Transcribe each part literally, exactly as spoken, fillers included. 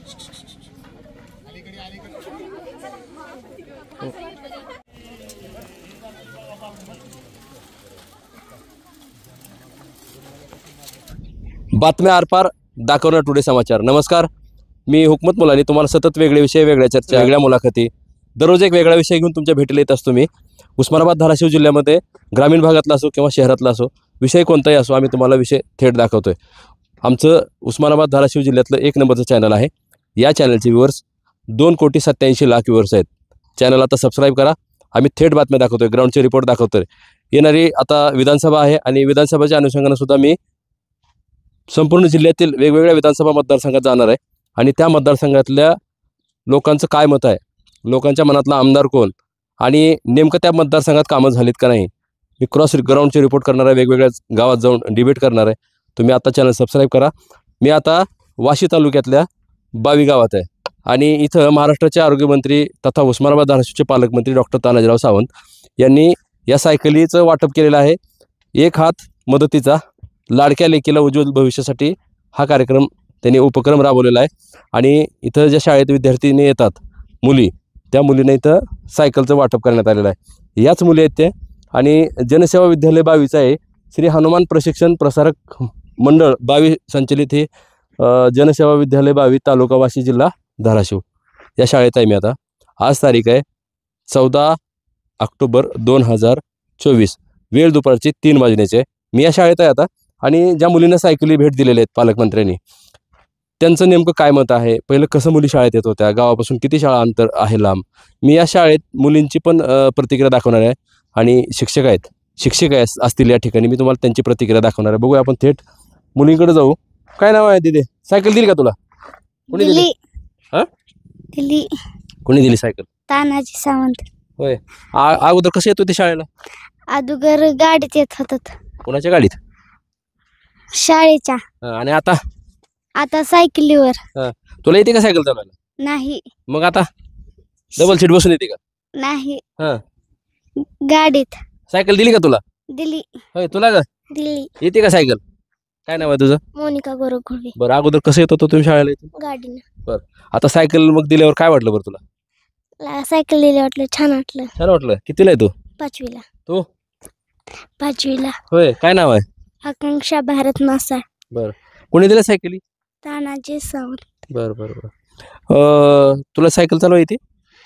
बातम्या आरपार दाखवणार टुडे समाचार. नमस्कार, मी हुकमत मुलानी. तुम्हाला सतत वेगळे विषय, वेगळ्या चर्चा, वेगळ्या मुलाखती, दररोज एक वेगळा विषय घेऊन तुमच्या भेटीला येत असतो. मी उस्मानाबाद धाराशिव जिल्ह्यामध्ये ग्रामीण भागातला असो किंवा शहरातला असो, विषय कोणताही असो, आम्ही तुम्हाला विषय थेट दाखवतोय. आमचं उस्मानाबाद धाराशिव जिल्ह्यातलं एक नंबरचं चॅनल आहे. या चॅनलचे व्ह्यूअर्स दोन कोटी सत्त्याऐंशी लाख व्ह्यूअर्स आहेत. चॅनल आता सबस्क्राईब करा. आम्ही थेट बातम्या दाखवतोय, ग्राउंडचे रिपोर्ट दाखवतोय. येणारी आता विधानसभा आहे आणि विधानसभेच्या अनुषंगाने सुद्धा मी संपूर्ण जिल्ह्यातील वेगवेगळ्या विधानसभा मतदारसंघात जाणार आहे आणि त्या मतदारसंघातल्या लोकांचं काय मत आहे, लोकांच्या मनातला आमदार कोण आणि नेमकं त्या मतदारसंघात कामं झालीत का नाही, मी क्रॉस ग्राउंडचे रिपोर्ट करणार आहे. वेगवेगळ्या गावात जाऊन डिबेट करणार आहे. तुम्ही आता चॅनल सबस्क्राईब करा. मी आता वाशी तालुक्यातल्या बावी गावात आहे आणि इथं महाराष्ट्राचे आरोग्यमंत्री तथा उस्मानाबाद धाराशिवचे पालकमंत्री डॉक्टर तानाजीराव सावंत यांनी या सायकलीचं वाटप केलेलं आहे. एक हात मदतीचा, लाडक्या लेकीला उज्ज्वल भविष्यासाठी हा कार्यक्रम त्यांनी उपक्रम राबवलेला आहे. आणि इथं ज्या शाळेत विद्यार्थिनी येतात मुली, त्या मुलींना इथं सायकलचं वाटप करण्यात आलेलं आहे. याच मुली आहेत ते. आणि जनसेवा विद्यालय बावीचं आहे. श्री हनुमान प्रशिक्षण प्रसारक मंडळ बावी संचलित हे जनसेवा विद्यालय बावी, तालुका वाशी, जिल्हा धाराशिव या शाळेत आहे मी आता. आज तारीख आहे चौदा ऑक्टोबर दोन हजार चोवीस. वेळ दुपारची तीन वाजण्याचे. मी या शाळेत आहे आता आणि ज्या मुलींना सायकली भेट दिलेल्या आहेत पालकमंत्र्यांनी, त्यांचं नेमकं काय मत आहे, पहिलं कसं मुली शाळेत येत होत्या, गावापासून किती शाळा अंतर आहे लांब, मी या शाळेत मुलींची पण प्रतिक्रिया दाखवणार आहे. आणि शिक्षक आहेत, शिक्षक आहेत असतील या ठिकाणी, मी तुम्हाला त्यांची प्रतिक्रिया दाखवणार आहे. बघूया आपण थेट मुलींकडे जाऊ. काय नाव आहे तिथे? सायकल दिली का तुला? कोणी दिली? हा दिली. कोणी दिली सायकल? तानाजी सावंत. होय. अगोदर कसं येत होते शाळेला? अगोदर गाडीत येत होतात. कोणाच्या गाडीत? शाळेच्या. आणि आता? आता सायकलीवर. तुला येते का सायकल चालवायला? नाही. मग आता डबल सीट बसून येते का? नाही. हा, गाडीत. सायकल दिली का तुला? दिली. होय. तुला का दिली. येते का सायकल? काय नाव आहे तुझं? मोनिका गोरखुर्वे. बरं, अगोदर कसं येत होतं तुम्ही शाळेला इथे? गाडीनं. बरं, आता सायकल मग दिल्यावर काय वाटलं बरं तुला? सायकल दिली वाटलं, छान वाटलं. छान वाटलं. कितीला आहे तू? पाचवीला. तू? पाचवीला. होय. काय नाव आहे? आकांक्षा भारत मासा. बरं, कोणी दिल्या सायकली? तानाजी सावंत. बरं बरं बरं. तुला सायकल चालवा येते?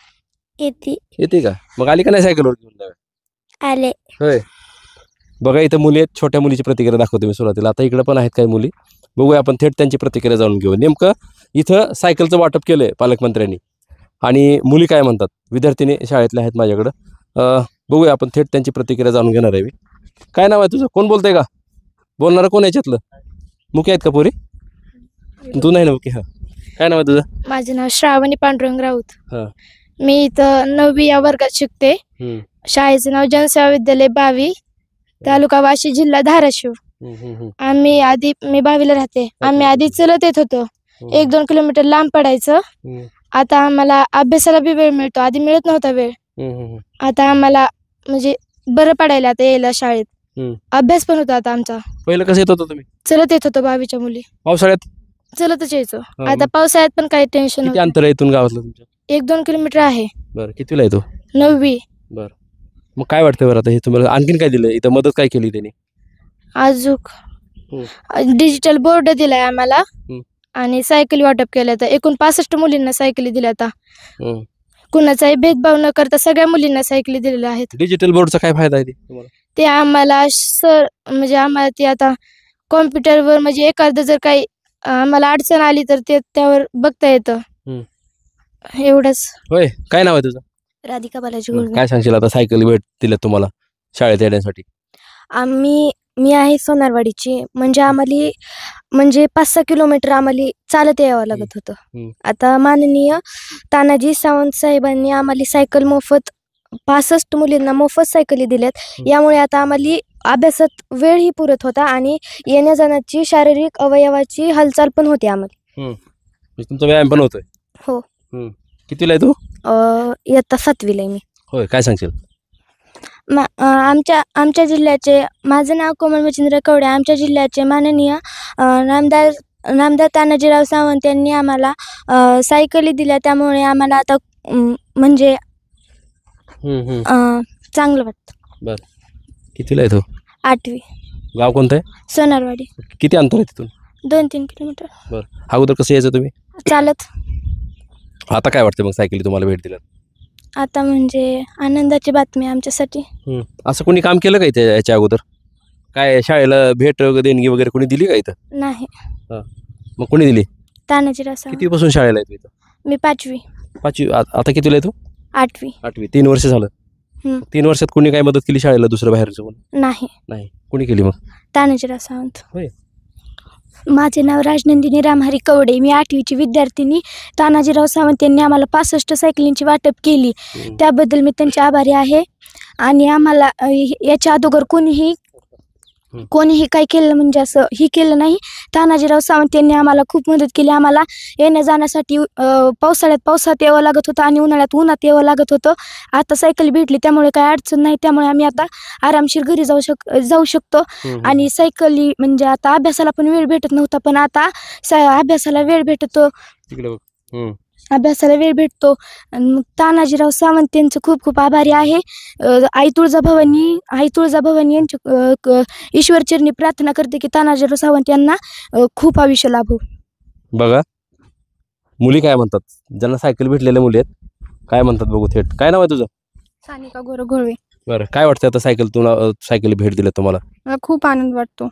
येते. येते का? मग आली का नाही सायकलवर घेऊन जावे? आले. होय. बघा इथं मुली आहेत. छोट्या मुलीची प्रतिक्रिया दाखवते मी सुरुवातीला. आता इकडे पण आहेत काही मुली. बघूया आपण थेट त्यांची प्रतिक्रिया जाणून घेऊ. नेमकं इथं सायकलचं वाटप केलं आहे पालकमंत्र्यांनी आणि मुली काय म्हणतात, विद्यार्थिनी शाळेतल्या आहेत माझ्याकडं. बघूया आपण थेट त्यांची प्रतिक्रिया जाणून घेणार आहे मी. काय नाव आहे तुझं? कोण बोलतंय का? बोलणारं कोण याच्यातलं? मुख्य आहेत का पोरी? तू नाही ना मुख्य? हा, काय नाव आहे तुझं? माझं नाव श्रावणी पांडुरंग राऊत. हा, मी इथं नववी या वर्गात शिकते. शाळेचं नाव जनसेवा विद्यालय बावी, तालुका वाशी, जिल्हा धाराशिव. आम्ही आधी मी बावीला राहते. आम्ही आधी चलत येत होतो. एक दोन किलोमीटर लांब पडायचं. आता आम्हाला अभ्यासाला बी वेळ मिळतो. आधी मिळत नव्हता वेळ. आता आम्हाला म्हणजे बरं पडायला आता यायला शाळेत. अभ्यास पण होता आता आमचा. पहिलं कसं येत होतं तुम्ही? चलत येत होतो. बावीच्या मुली पावसाळ्यात चलतच यायचो. आता पावसाळ्यात पण काही टेन्शन किती अंतर आहे इथून गावातलं तुमच्या? एक दोन किलोमीटर आहे. बरं, कितीला येतो? नववी. बरं, मग काय वाटतं बरं आता हे तुम्हाला आणखीन काय दिलं इथं, मदत काय केली त्यांनी? अजूक डिजिटल बोर्ड दिलाय आम्हाला आणि सायकली वाटप केलं. तर एकूण पासष्ट मुलींना सायकली दिल्या. आता कुणाचाही भेदभाव न करता सगळ्या मुलींना सायकली दिलेल्या आहेत. डिजिटल बोर्डचा काय फायदा आहे तुम्हाला? ते आम्हाला सर म्हणजे आम्हाला ते आता कॉम्प्युटरवर म्हणजे एखादं जर काही आम्हाला अडचण आली तर ते त्यावर बघता येतं. एवढंच. होय. काय नाव आहे तुझं? राधिका बालाजी गुळवे. काय सांगशील आता सायकल भेट दिल्या तुम्हाला शाळेत येण्यासाठी? आम्ही मी आहे सोनारवाडीची. म्हणजे आम्हाला म्हणजे पाच सहा किलोमीटर आम्हाला चालत यावं लागत होतं. आता माननीय तानाजी सावंत साहेबांनी आम्हाला सायकल मोफत पासष्ट मुलींना मोफत सायकली दिल्यात. यामुळे आता आम्हाला अभ्यासात वेळही पुरत होता आणि येण्या जाण्याची शारीरिक अवयवाची हालचाल पण होती आम्हाला. तुमचा व्यायाम पण होतोय? हो. कितीला आहे तू? इयत्ता सातवीला आहे मी. होय. काय सांगशील? आमच्या आमच्या जिल्ह्याचे माझं नाव कोमल मच्छिंद्र कवडे. आमच्या जिल्ह्याचे माननीय नामदार नामदार तानाजीराव सावंत यांनी आम्हाला अ, सायकली दिल्या त्यामुळे आम्हाला आता अम, म्हणजे हम्म, हम्म. अ, चांगलं वाटतं. कितीला आहे तो? आठवी गाव कोणतं आहे? सोनारवाडी. किती अंतर आहे तिथून? दोन तीन किलोमीटर बरं. अगोदर कसं यायचं तुम्ही? चालत. आता काय वाटतं मग सायकली तुम्हाला भेट दिल्यात? आता म्हणजे आनंदाची बातमी आमच्यासाठी. हम्म. असं कोणी काम केलं का इथे याच्या अगोदर? काय शाळेला भेट वगैरे देणगी वगैरे कोणी दिली का इथं? नाही. मग कोणी दिली? तानाजीराव सावंत. कितीपासून शाळेला आहे तू इथं? मी पाचवी. पाचवी. आ- आता कितीला आहे तू? आठवी. आठवी. तीन वर्ष झालं. हम्म. तीन वर्षात कोणी काय मदत केली शाळेला दुसरं बाहेरचं कोणी? नाही. नाही. कोणी केली मग? तानाजीराव सावंत. होय. माझे नाव राजनंदिनी रामहरी कवडे. मी आठवीची विद्यार्थिनी. तानाजीराव सावंत यांनी आम्हाला पासष्ट सायकलींची वाटप केली. हम्म. त्याबद्दल मी त्यांचे आभारी आहे. आणि आम्हाला अ, याच्या अगोदर कोणीही हम्म. कोणीही काही केलं म्हणजे असं ही केलं नाही. तानाजीराव सावंत यांनी आम्हाला खूप मदत केली. आम्हाला येण्या जाण्यासाठी अ, पावसाळ्यात पावसात यावं लागत होतं आणि उन्हाळ्यात उन्हात यावं लागत होतं. आता सायकल भेटली त्यामुळे काही अडचण नाही. त्यामुळे आम्ही आता आरामशीर घरी जाऊ शक जाऊ शकतो. हम्म. आणि सायकली म्हणजे आता अभ्यासाला पण वेळ भेटत नव्हता, पण आता सा अभ्यासाला वेळ भेटतो. तिकडे बघ. हम्म. अभ्यासाला वेळ भेटतो. आणि मग तानाजीराव सावंत यांचं खूप खूप आभारी आहे. अ, आई तुळजाभवानी आई तुळजाभवानी यांच्या अ, क- ईश्वरचरणी प्रार्थना करते की तानाजीराव सावंत यांना अ, खूप आयुष्य लाभो. बघा मुली काय म्हणतात, ज्यांना सायकल भेटलेल्या मुली आहेत काय म्हणतात बघू थेट. काय नाव आहे तुझं? सानिका गोर घोळवे. बरं. काय वाटतं आता सायकल तुला सायकल भेट दिली तुम्हाला? मला खूप आनंद वाटतो.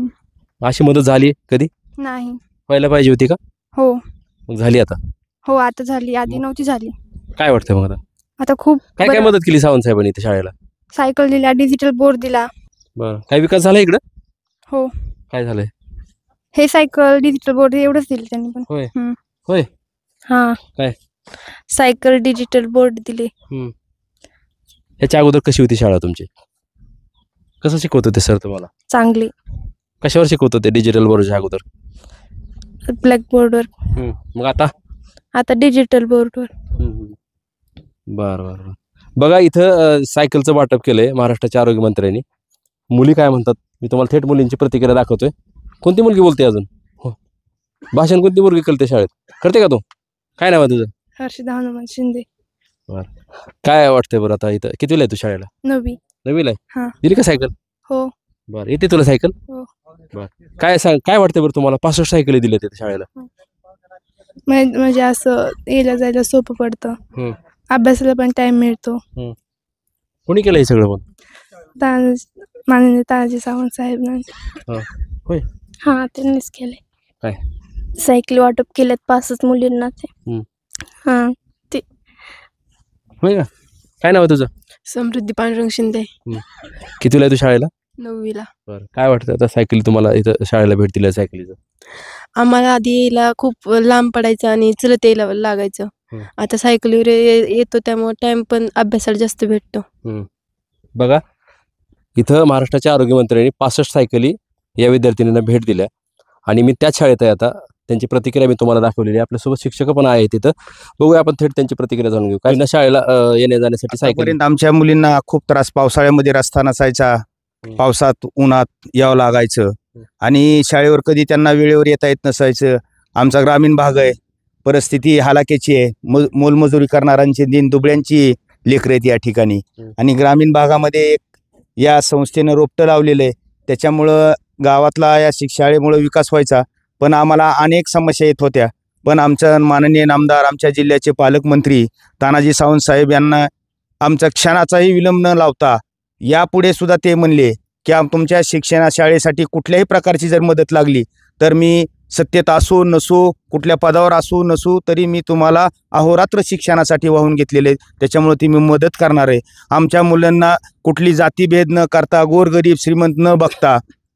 अशी मदत झाली कधी? नाही. व्हायला पाहिजे होती का? हो मग झाली आता. हो आता झाली, आधी नव्हती झाली. काय वाटतं मग आता? आता खूप काय काय बरं. मदत केली सावंत साहेबांनी इथे शाळेला? सायकल दिला, डिजिटल बोर्ड दिला. बरं. काय विकास झाला इकडं? हो. काय झालंय? हे सायकल डिजिटल बोर्ड एवढंच दिलं त्यांनी पण. होय. हम्म. होय. हा. काय? सायकल डिजिटल बोर्ड दिले. ह्याच्या अगोदर कशी होती शाळा तुमची? कसं शिकवत होते सर तुम्हाला? चांगली. कशावर शिकवत होते डिजिटल बोर्डच्या अगोदर? ब्लॅक बोर्डवर. मग आता? आता डिजिटल बोर्डवर. बरं बरं बरं. बघा इथं अ, सायकलचं वाटप केलंय महाराष्ट्राच्या आरोग्यमंत्र्यांनी. मुली काय म्हणतात मी तुम्हाला थेट मुलींची प्रतिक्रिया दाखवतोय. कोणती मुलगी बोलते अजून? हो. भाषण कोणती मुलगी करते शाळेत? करते का तू? काय नाव आहे तुझं? हर्षदा हनुमान शिंदे. काय वाटतंय बरं आता इथं कितवीला आहे तू शाळेला? नववी. नववीला आहे. हा. दिली का सायकल? हो. बरं. येते तुला सायकल? हो. बरं. काय सांग काय वाटतं बरं तुम्हाला? पासष्ट सायकली दिल्या तिथे शाळेला. म्हण- म्हणजे असं यायला जायला सोपं पडतं. हम्म. अभ्यासाला पण टाइम मिळतो. कोणी केलं हे सगळं पण? तान माननीय तानाजी सावंत साहेब हा. होय. हा त्यांनीच केले. काय? सायकल वाटप केल्यात पासष्ट मुलींना ते. हम्म. हा. होय का? काय नाव आहे तुझं? समृद्धी पांडुरंग शिंदे. कितीला आहे तू शाळेला? नववीला. बरं. काय वाटतं आता सायकल तुम्हाला इथं शाळेला भेट दिल्या सायकलीचं? आम्हाला आधी यायला खूप लांब पडायचं आणि चलत यायला लागायचं. हम्म. आता सायकलीवर ये- येतो त्यामुळे टाइम पण अभ्यासाला जास्त भेटतो. बघा इथं महाराष्ट्राच्या आरोग्यमंत्र्यांनी पासष्ट सायकली या विद्यार्थिनींना भेट दिल्या आणि मी त्याच शाळेत आहे आता. त्यांची प्रतिक्रिया मी तुम्हाला दाखवलेली आहे. आपल्यासोबत शिक्षक पण आहे तिथं. बघूया आपण थेट त्यांची प्रतिक्रिया जाणून घेऊ. काही ना शाळेला अ, येण्या जाण्यासाठी सायकल. आतापर्यंत आमच्या मुलींना खूप त्रास, पावसाळ्यामध्ये रस्ता नसायचा, पावसात उन्हात यावं लागायचं आणि शाळेवर कधी त्यांना वेळेवर येता येत नसायचं. आमचा ग्रामीण भाग आहे, परिस्थिती हालाकीची आहे. मो मोलमजुरी करणाऱ्यांची, दिन दुबळ्यांची लेकरं आहेत या ठिकाणी आणि ग्रामीण भागामध्ये एक या संस्थेनं रोपटं लावलेलं आहे. त्याच्यामुळं गावातला या शिक शाळेमुळं विकास व्हायचा, पण आम्हाला अनेक समस्या येत होत्या. पण आमचा माननीय नामदार, आमच्या जिल्ह्याचे पालकमंत्री तानाजी सावंत साहेब यांना आमचा क्षणाचाही विलंब न लावता यापुढे सुद्धा ते म्हणले की आम तुमच्या शिक्षणा शाळेसाठी कुठल्याही प्रकारची जर मदत लागली तर मी सत्तेत असो नसो, कुठल्या पदावर असो नसो, तरी मी तुम्हाला अहोरात्र शिक्षणासाठी वाहून घेतलेले, त्याच्यामुळे ती मी मदत करणार आहे. आमच्या मुलांना कुठली जातीभेद न करता, गोरगरीब श्रीमंत न बघता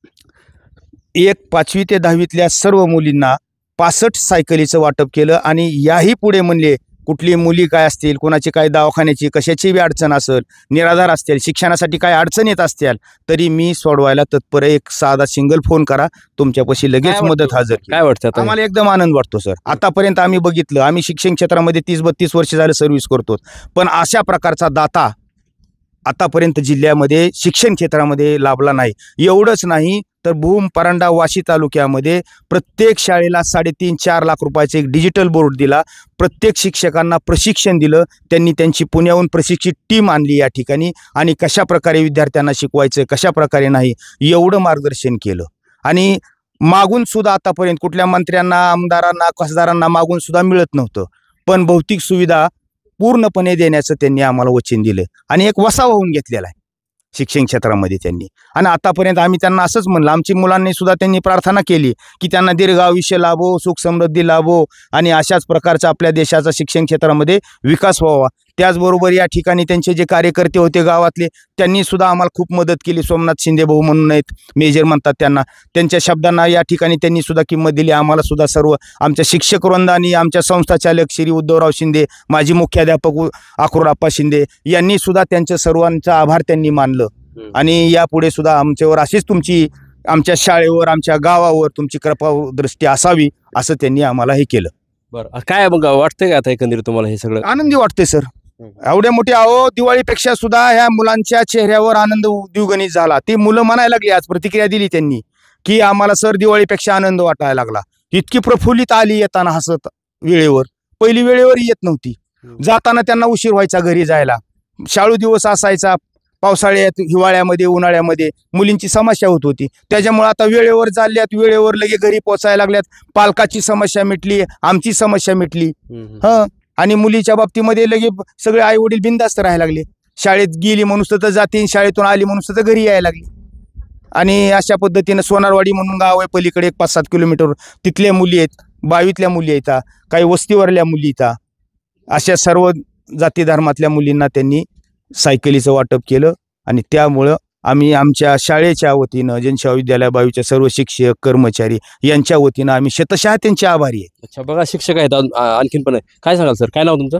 एक पाचवी ते दहावीतल्या सर्व मुलींना पासष्ट सायकलीचं वाटप केलं आणि याही पुढे म्हणले कुठली मुली काय असतील, कोणाची काय दवाखान्याची कशाची बी अडचण असेल, निराधार असतील, शिक्षणासाठी काय अडचण येत असतील, तरी मी सोडवायला तत्पर. एक साधा सिंगल फोन करा, तुमच्यापाशी लगेच काय मदत वाटतं? हजर केली. काय वाटतं आता? आम्हाला एकदम आनंद वाटतो सर. आतापर्यंत आम्ही बघितलं, आम्ही शिक्षण क्षेत्रामध्ये तीस बत्तीस वर्ष झालं सर्व्हिस करतो, पण अशा प्रकारचा दाता आतापर्यंत जिल्ह्यामध्ये शिक्षण क्षेत्रामध्ये लाभला नाही. एवढंच नाही तर भूम परांडा वाशी तालुक्यामध्ये प्रत्येक शाळेला साडेतीन चार लाख रुपयाचे एक डिजिटल बोर्ड दिला. प्रत्येक शिक्षकांना प्रशिक्षण दिलं. त्यांनी त्यांची पुण्याहून प्रशिक्षित टीम आणली या ठिकाणी आणि कशा प्रकारे विद्यार्थ्यांना शिकवायचं, कशा प्रकारे नाही, एवढं मार्गदर्शन केलं. आणि मागून सुद्धा आतापर्यंत कुठल्या मंत्र्यांना, आमदारांना, खासदारांना मागून सुद्धा मिळत नव्हतं, पण भौतिक सुविधा पूर्णपणे देण्याचं त्यांनी आम्हाला वचन दिलं आणि एक वसा होऊन घेतलेला आहे शिक्षण क्षेत्रामध्ये त्यांनी. आणि आतापर्यंत आम्ही त्यांना असंच म्हणलं, आमची मुलांनी सुद्धा त्यांनी प्रार्थना केली की त्यांना दीर्घ आयुष्य लाभो, सुख समृद्धी लाभो आणि अशाच प्रकारचा आपल्या देशाचा शिक्षण क्षेत्रामध्ये विकास व्हावा. त्याचबरोबर या ठिकाणी त्यांचे जे कार्यकर्ते होते गावातले, त्यांनी सुद्धा आम्हाला खूप मदत केली. सोमनाथ शिंदे भाऊ म्हणून आहेत, मेजर म्हणतात त्यांना, त्यांच्या शब्दांना या ठिकाणी त्यांनी सुद्धा किंमत दिली. आम्हाला सुद्धा सर्व आमच्या शिक्षक वृंदांनी, आमच्या संस्थाचालक श्री उद्धवराव शिंदे, माजी मुख्याध्यापक अक्रूरप्पा शिंदे यांनी सुद्धा त्यांच्या सर्वांचा आभार त्यांनी मानलं. आणि यापुढे सुद्धा आमच्यावर अशीच तुमची, आमच्या शाळेवर, आमच्या गावावर तुमची कृपादृष्टी असावी असं त्यांनी आम्हाला हे केलं. बरं, काय मग वाटतंय का आता एकंदरीत तुम्हाला हे सगळं? आनंदी वाटते सर. एवढ्या मोठ्या अहो दिवाळीपेक्षा सुद्धा ह्या मुलांच्या चेहऱ्यावर आनंद द्विगुणित झाला. ती मुलं म्हणायला लागली, आज प्रतिक्रिया दिली त्यांनी की आम्हाला सर दिवाळीपेक्षा आनंद वाटायला लागला. इतकी प्रफुल्लित आली येताना हसत वेळेवर. पहिली वेळेवर येत नव्हती, जाताना त्यांना उशीर व्हायचा घरी जायला. शाळू दिवस असायचा, पावसाळ्यात, हिवाळ्यामध्ये, उन्हाळ्यामध्ये मुलींची समस्या होत होती. त्याच्यामुळे आता वेळेवर चालल्यात, वेळेवर लगे घरी पोचायला लागल्यात. पालकाची समस्या मिटली, आमची समस्या मिटली. हं आणि मुलीच्या बाबतीमध्ये लगे सगळे आई वडील बिनधास्त राहायला लागले. शाळेत गेली म्हणून तर जाते, शाळेतून आली म्हणून तर घरी यायला लागली. आणि अशा पद्धतीनं सोनारवाडी म्हणून गाव आहे पलीकडे, एक पाच सात किलोमीटर, तिथल्या मुली आहेत, बावीतल्या मुली आहेत, काही वस्तीवरल्या मुली आहेत. अशा सर्व जाती धर्मातल्या मुलींना त्यांनी सायकलीचं वाटप केलं. आणि त्यामुळं आम्ही आमच्या शाळेच्या वतीनं, जनसेवा विद्यालय बावीच्या सर्व शिक्षक, कर्मचारी यांच्या वतीनं आम्ही शतशः त्यांचे आभारी आहे. अच्छा, बघा शिक्षक आहेत अजून- आ- आणखीन पण आहे. काय सांगाल सर, काय नाव तुमचं?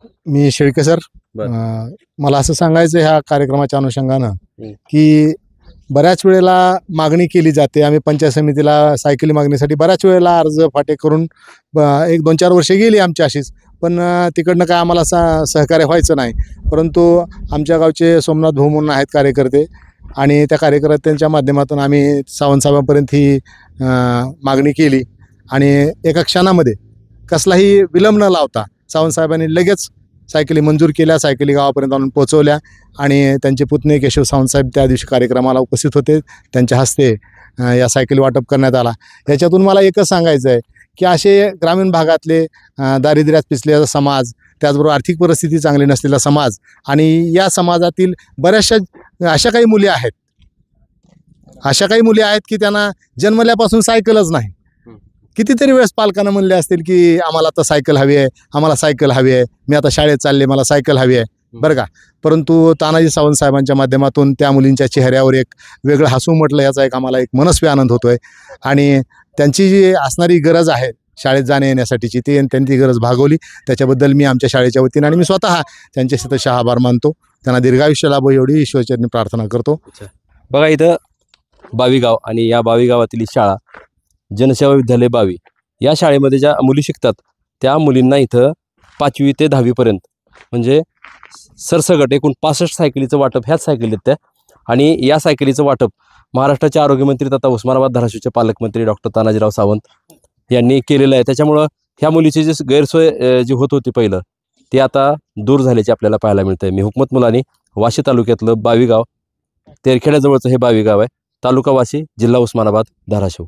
मी शेळके सर. बरं. अं, मला असं सांगायचं ह्या कार्यक्रमाच्या अनुषंगानं हं. की बऱ्याच वेळेला मागणी केली जाते. आम्ही पंचायत समितीला सायकली मागणीसाठी बऱ्याच वेळेला अर्ज फाटे करून अं, एक दोन चार वर्षे गेली आमची अशीच, पण अं, तिकडनं काय आम्हाला सा सहकार्य व्हायचं नाही. परंतु आमच्या गावचे सोमनाथ भाऊ म्हणून आहेत कार्यकर्ते, आणि त्या कार्यकर्त्यांच्या माध्यमातून आम्ही सावंत साहेबांपर्यंत ही अं, मागणी केली. आणि एका क्षणामध्ये कसलाही विलंब न लावता सावंत साहेबांनी लगेच सायकली मंजूर केल्या, सायकली गावापर्यंत आणून पोहोचवल्या. आणि त्यांचे पुतणे केशव सावंत साहेब त्या दिवशी कार्यक्रमाला उपस्थित होते. त्यांच्या हस्ते अं, या सायकली वाटप करण्यात आला. याच्यातून मला एकच सांगायचं आहे की असे ग्रामीण भागातले अं, दारिद्र्यात पिसलेला समाज, त्याचबरोबर आर्थिक परिस्थिती चांगली नसलेला समाज, आणि या समाजातील बऱ्याचशा अशा काही मुली आहेत, अशा काही मुली आहेत की त्यांना जन्मल्यापासून सायकलच नाही. कितीतरी वेळेस पालकांना म्हणले असतील की आम्हाला आता सायकल हवी आहे, आम्हाला सायकल हवी आहे, मी आता शाळेत चालले, मला सायकल हवी आहे, बरं का. परंतु तानाजी सावंत साहेबांच्या माध्यमातून त्या मुलींच्या चेहऱ्यावर एक वेगळं हसू म्हटलं, याचा एक आम्हाला एक मनस्वी आनंद होतोय. आणि त्यांची जी असणारी गरज आहे शाळेत जाण्या येण्यासाठीची, ती त्यांनी ती गरज भागवली. त्याच्याबद्दल मी आमच्या शाळेच्या वतीनं आणि मी स्वतः त्यांचे शतशः आभार मानतो. त्यांना दीर्घायुष्य लाभो एवढी ईश्वरचरणी प्रार्थना करतो. बघा इथं बावी गाव, आणि या बावी गावातील ही शाळा जनसेवा विद्यालय बावी, या शाळेमध्ये ज्या मुली शिकतात त्या मुलींना इथं पाचवी ते दहावीपर्यंत म्हणजे सरसगट एकूण पासष्ट सायकलीचं वाटप ह्याच सायकली आहेत त्या. आणि या सायकलीचं वाटप महाराष्ट्राचे आरोग्यमंत्री तथा उस्मानाबाद धाराशिवचे पालकमंत्री डॉक्टर तानाजीराव सावंत यांनी केलेलं आहे. त्याच्यामुळं ह्या मुलीची जी गैरसोय अ, जी होत होती पहिलं, ती आता दूर झाल्याची आपल्याला पाहायला मिळतंय. मी हुकमत मुलानी, वाशी तालुक्यातलं बावी गाव, तेरखेड्याजवळचं हे बावी गाव आहे, तालुका वाशी, जिल्हा उस्मानाबाद, धाराशिव.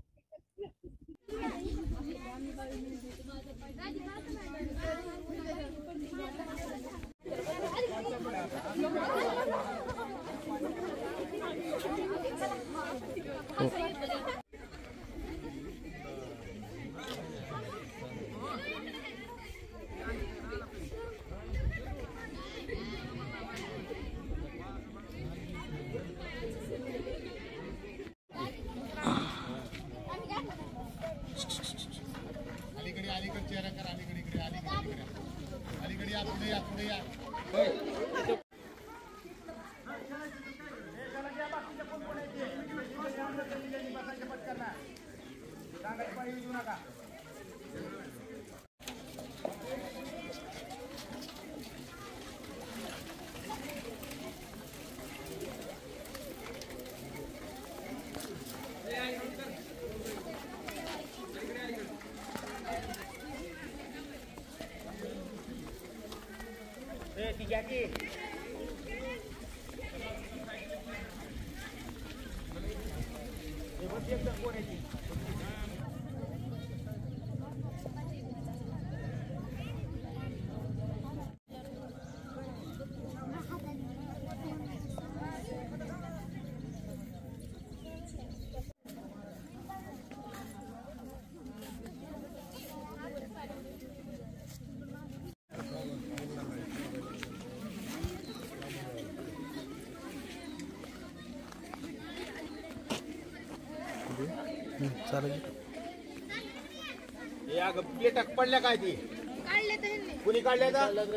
प्लेट पडल्या काय ती कुणी काढल्या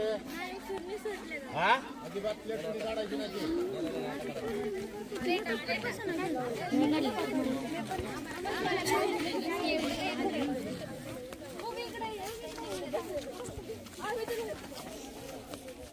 हा अजिबात प्लेट कुणी काढायची नाही.